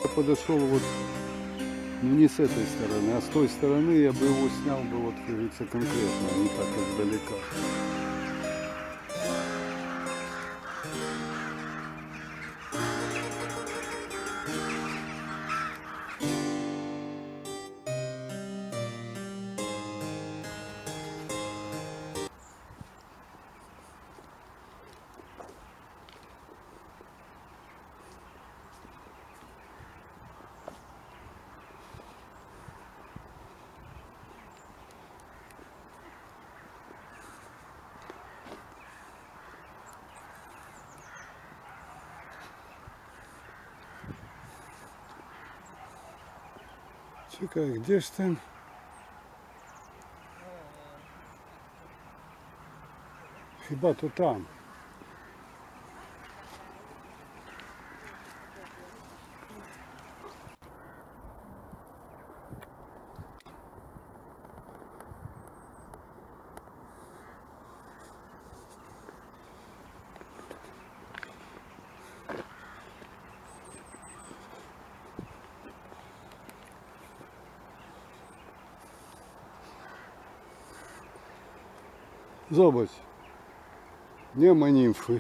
подошел вот, ну не с этой стороны, а с той стороны я бы его снял бы, вот, как говорится, конкретно, а не так издалека. Чекай, где ж там? Хіба то там. Зобач, нема німфи.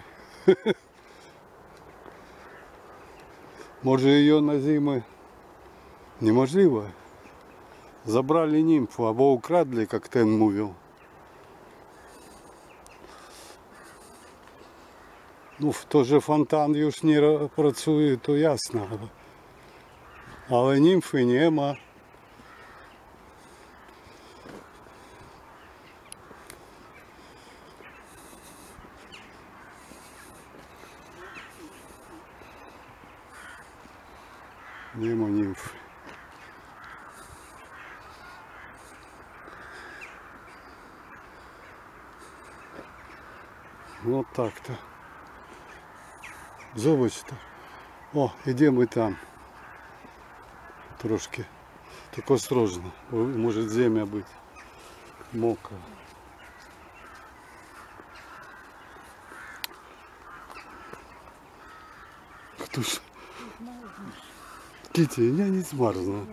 Може її на зиму неможливо. Забрали нимфу, або украдли, как Тен мовил. Ну, то же фонтан już не працює, то ясно. Але німфи нема. Нема німфи. Вот так-то. Зобачте. О, ідемо і там. Трошки. Так осторожно. Може земля бути мокра. Хто ж? Кіті, я не змерзну.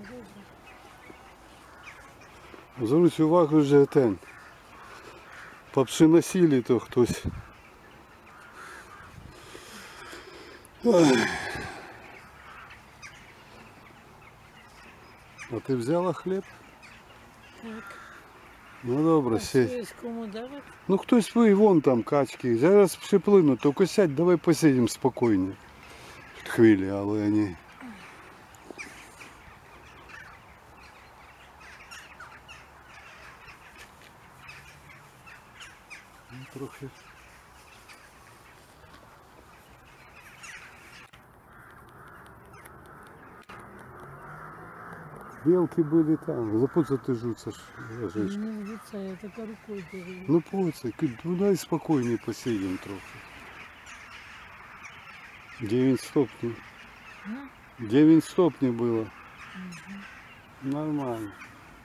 Зверніть увагу, вже ten. Поприносили то хтось. Ой. А ти взяла хліб? Так. Ну добре, сядь. Хтось кому давати? Ну хтось ви, вон там качки. Зараз приплину, тільки сядь, давай посидимо спокійно. Хвилі, але вони... Ну, трохи... Белки были там, запутаться жутся ложечка. Не вжиться, я только рукой держу. Ну поцей, туда и спокойнее посидим трохи. 9 стопней. 9 стопней было. Нормально.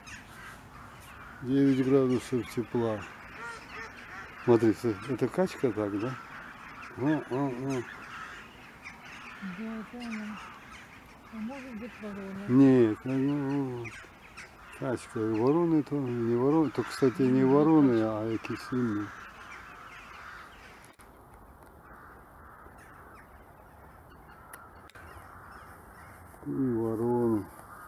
9 градусов тепла. Смотри, это качка так, да? Да, это она. А может быть ворона. Нет, ну, качка. Вороны то не вороны, то, кстати, не вороны, а якісь інші. И вороны.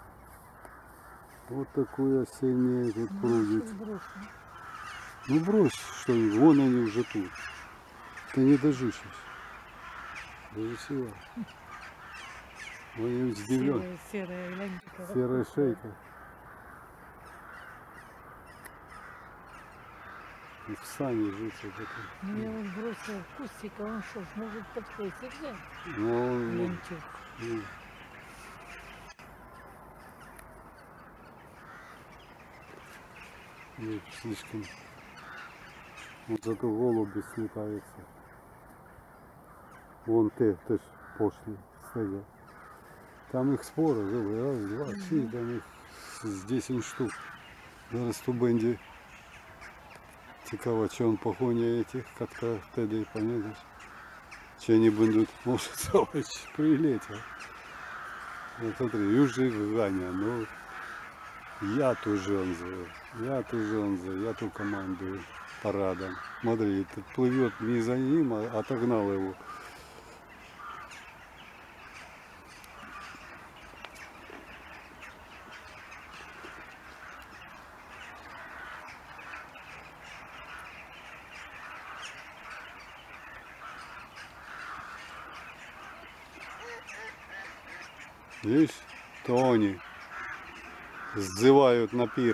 Вот такое осеннее тут прудит. Ну брось, что ли, вон они уже тут. Ты не дожишься. Даже сила. Ой, я удивлен. Серая лентика. Серая шейка. И в сане житься такой. Ну я вот бросила в кустик, а он что, может подходить и взять? Ну, он, Лентик. ну, нет, слишком. Вот зато голуби слетаются. Вон те теж пошли стоять. Там их спора, раз, два, три, там их з 10 штук. Зараз ту бенді цікаво, чи он погоня этих как-то тоді, понимаешь? Чи они будут, может, прилетел. Вот смотри, Южий Ганя, ну я туженза, я ту командую парадом. Смотри, этот плывет не за ним, а отогнал его. Видишь, то они сзывают на пир.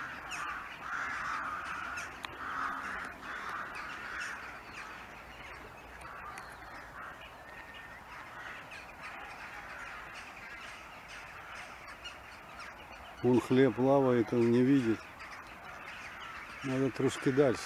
Он хлеб плавает, он не видит. Надо трошки дальше.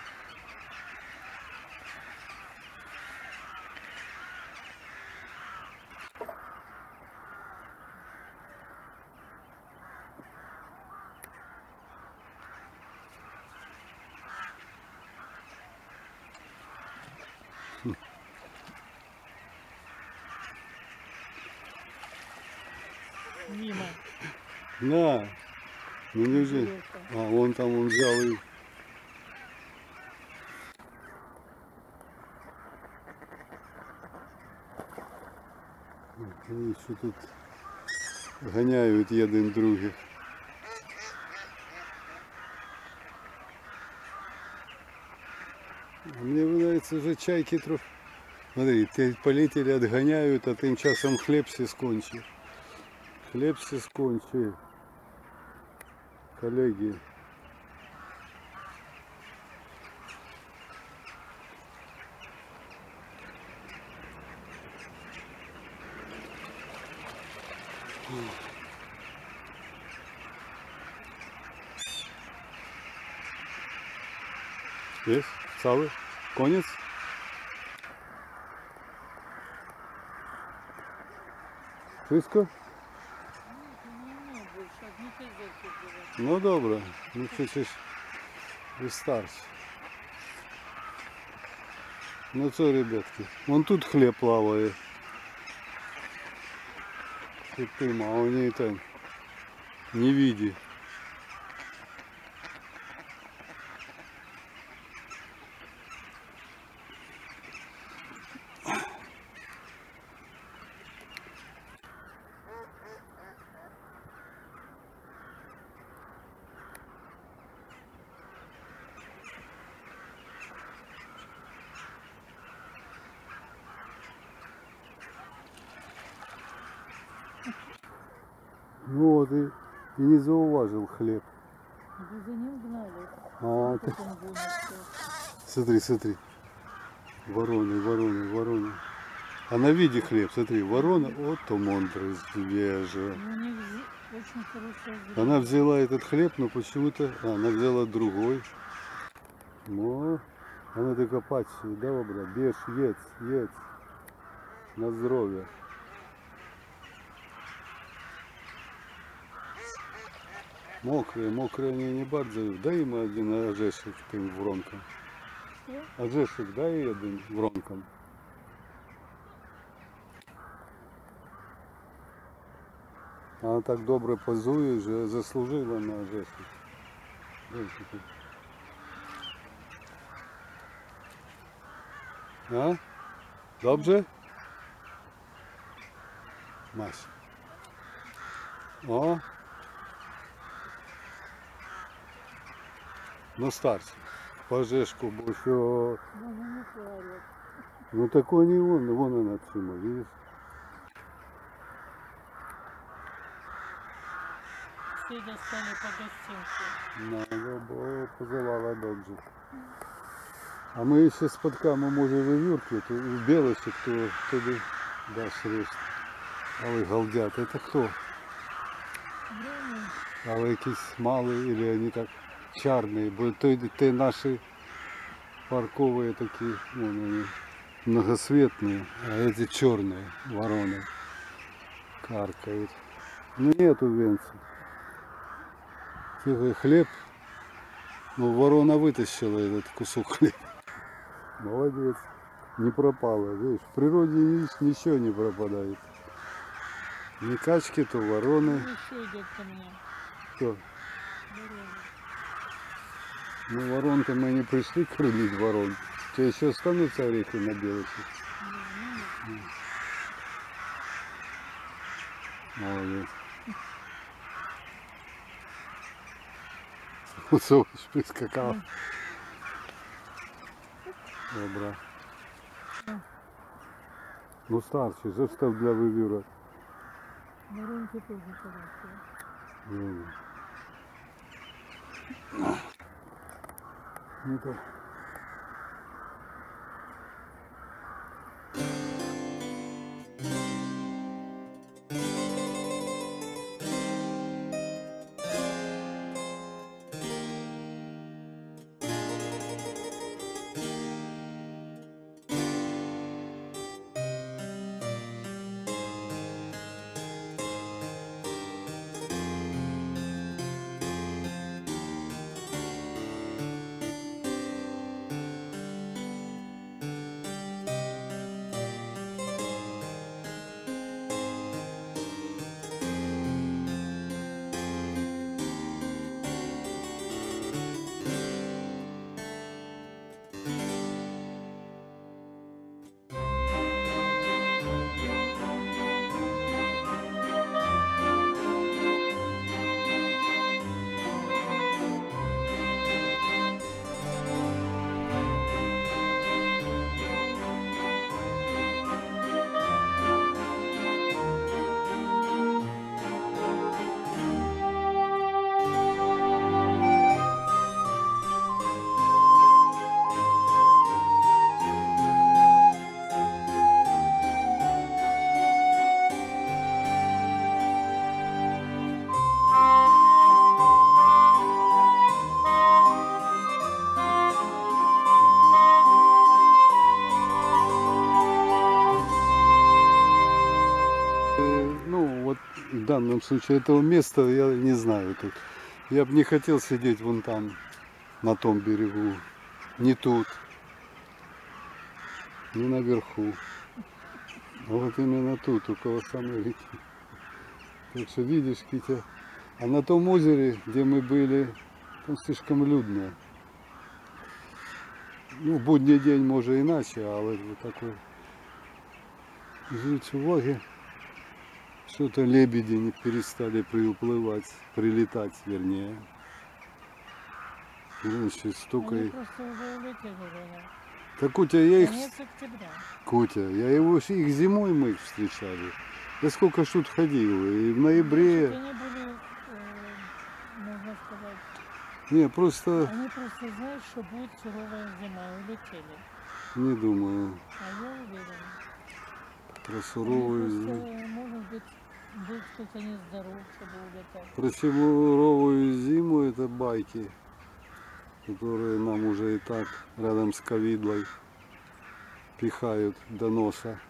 Мимо. На, ну неужели? А, вон там он взял и... И що тут ганяють один других. Мне нравится уже чайки трохи. Смотри, те полетели, отгоняют, а тем часом хлеб все скончил. Хлеб все скончил. Коллеги. Есть? Cały? Koniec? Wszystko? Nie, больше одни козырки было. No dobra, no przecież wystarczy. Ну что, ребятки, вон тут хлеб плавает. И ты, а он не там не видит. Ну вот и не зауважил хлеб. Да за ним гнали. А, Как он вынесся. смотри, смотри. Вороны, вороны, вороны. А на виде хлеб, смотри, ворона, вот то монстр свежая. Ну, у них очень хорошая зрение. Она взяла этот хлеб, но почему-то она взяла другой. Ну, она така паче, добре, бежь, едь. На здоровье. Мокрые они не bardzo. Дай им один орешек тим вронкам. Что? Орешек дай один вронкам. Она так добре позує, вже заслужила на орешек. А? Dobrze? Masz. O. Ну старше. По жешку, бо що... Да, ну не хвалят. Ну такой не вон она отсюда, видишь? Все достали по гостинку. Надо було позивала добре. А ми ще спадками, може, вивірки, то в білочок, то туди даш решту. Але галдят, це хто? Время. Але якісь малі, или вони так чарні, бо те наші парковые такие, вон они, многоцветные, а эти черные вороны каркают. Ну нету венца. Тихо, хлеб. Ну ворона вытащила этот кусок хлеба. Молодец. Не пропало, видишь, в природе ничего не пропадает. Не качки, то вороны. Еще идет ко мне. Кто? Дорога. Ну, ворон-то мы не пришли кормить ворон. Что, еще останутся орехи на белочек? Молодец. Совість прискакала. Добре. Ну старший, що ж там для вибіру? Воронки тоже хорошие. Ну так. Ну, вот в данном случае этого места я не знаю тут. Я бы не хотел сидеть вон там, на том берегу. Не тут. Не наверху. А вот именно тут, около самой реки. Так что видишь, Китя. А на том озере, где мы были, там слишком людно. Ну, в будний день може иначе, але вот такой. Жить в Воге. Что-то лебеди не перестали приуплывать, прилетать, вернее. Раньше столько Они их. просто уже улетели, Женя. Так Кутя, я их, Конец октября. Кутя, я его их зимой мы их встречали. Я сколько ж тут ходил, и в ноябре. Значит, они были, можно сказать, Не, просто они просто знают, что будет суровая зима, и улетели. не думаю А я уверена. про Они суровую зиму. просто, может быть, был кто-то нездоров, чтобы улетать. Про суровую зиму это байки, которые нам уже и так рядом с ковидлой пихают до носа.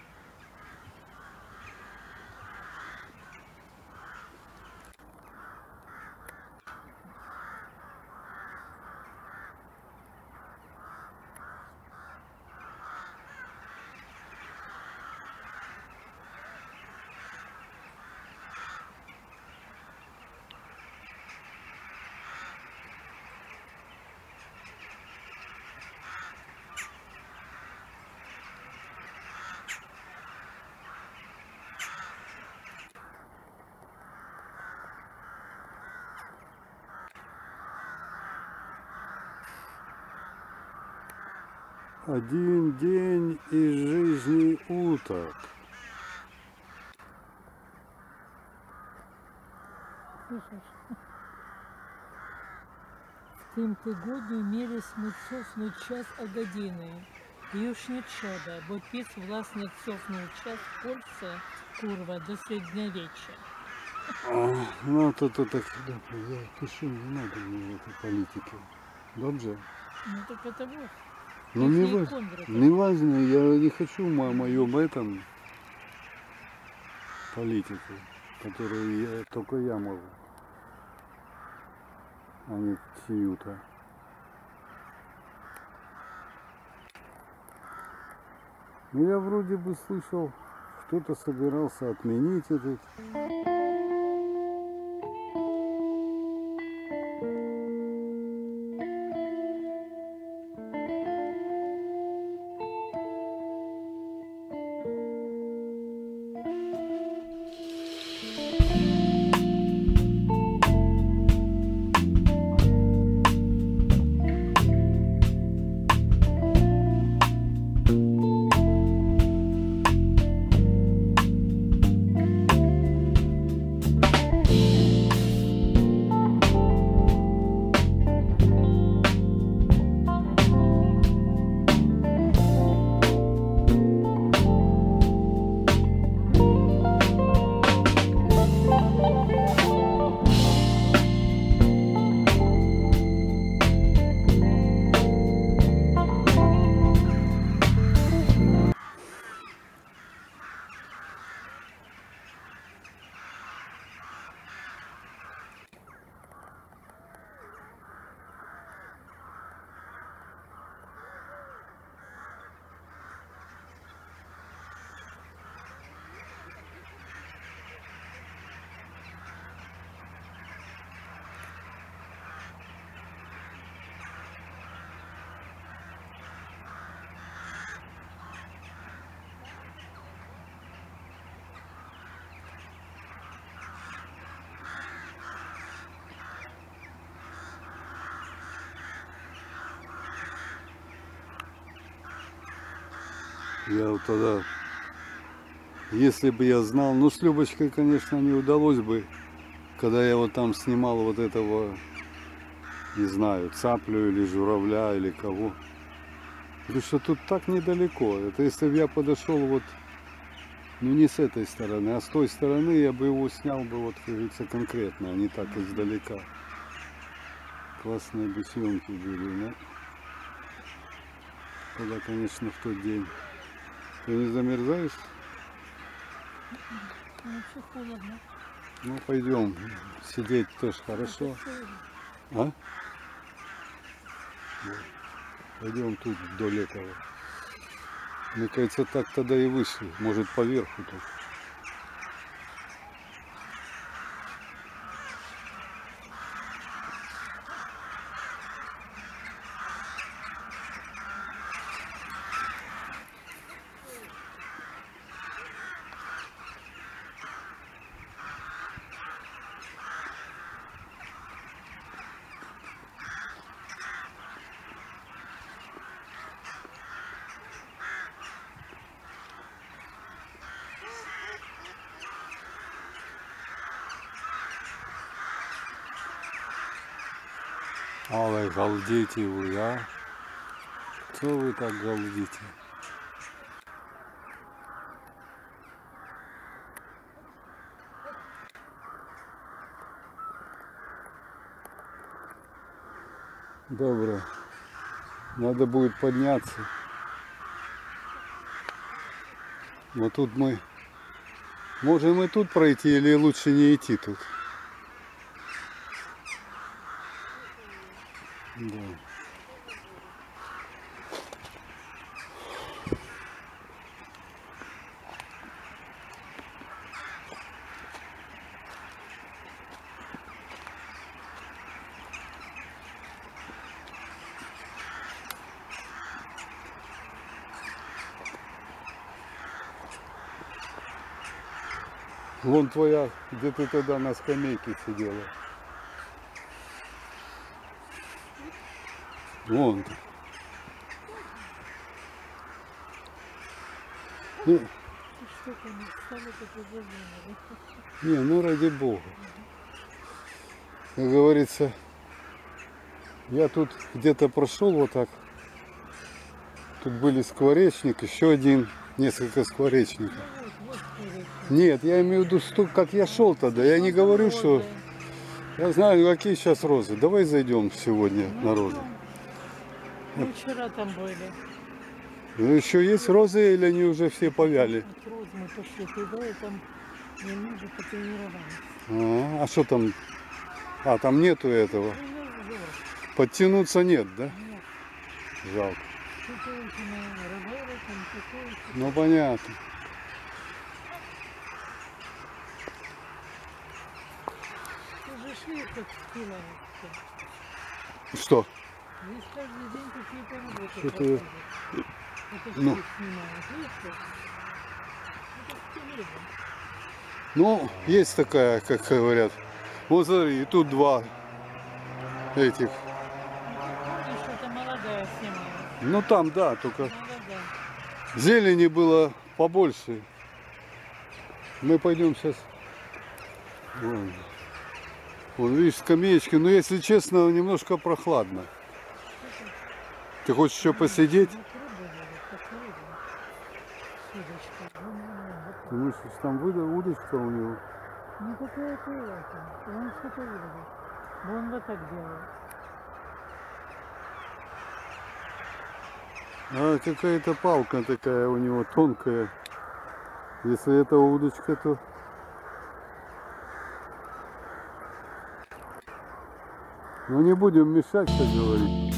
Один день из жизни уток. Слышишь? В тим тигодню мірі сміцов час о години. Już nie trzeba, bo pies własny cofnął час w Polsce, kurwa, do średniowiecza. Ну, то так, я пишу, не надо мне этой политики. Добре? Ну так это вот. Ну, не, Ихний важно, Кондрат. не важно, я не хочу о моем этом политику, которую только я могу, а не чью-то. Ну, я вроде бы слышал, Кто-то собирался отменить этот. Я вот тогда, если бы я знал, ну с Любочкой, конечно, не удалось бы, когда я вот там снимал вот этого, не знаю, цаплю или журавля или кого. Потому что тут так недалеко. Это если бы я подошел вот, ну не с этой стороны, а с той стороны, я бы его снял бы вот, как говорится, конкретно, а не так издалека. Классные бы съемки были, но тогда, конечно, в тот день. Ты не замерзаешь? Вообще холодно. Ну пойдем, сидеть тоже хорошо. А? Пойдем тут вдоль этого. Мне кажется, так тогда и вышли. Может, поверху тут. Ой, галдите вы, а? Что вы так галдите? Добро. Надо будет подняться. Вот тут мы можем и тут пройти, или лучше не идти тут? Да. Вон твоя, где ты тогда на скамейке сидела. Вон ты. Ну, Что там, стало такое предложение, да? не, ну ради бога. Как говорится, я тут где-то прошел вот так. Тут были скворечник, еще один, несколько скворечников. Вот скворечник. Нет, я имею в виду, как я шел тогда. Я не говорю, что... Розы. Я знаю, какие сейчас розы. Давай зайдем сегодня Ну, на розы. Мы вчера там были. Ну, еще есть розы, или они уже все повяли? От роз мы пошли туда, и там немного потренировались. А что там? А, там нету этого. Ну, вот. Подтянуться нет, да? Нет. Жалко. Что-то очень рыбары там такое. Ну, понятно. Большие как скилла. Что? Здесь каждый день какие-то работы Что-то- проходят. Это Ну. что снимают, видишь? Это стилизм. Ну, есть такая, как говорят. Вот смотри, и тут два этих. Помнишь, что-то молодая снимала? Ну там, да, только Молодая. зелени было побольше. Мы пойдем сейчас. Вон, вон, видишь, скамеечки. Но если честно, немножко прохладно. Ты хочешь еще посидеть? Вот рыба будет, как рыба. С удочкой. Вот Ты мыслишь, там удочка у него? ну какая-то это. Он что-то вырубит. Он вот так делает. А какая-то палка такая у него тонкая. Если это удочка, то... Ну не будем мешать, как говорить.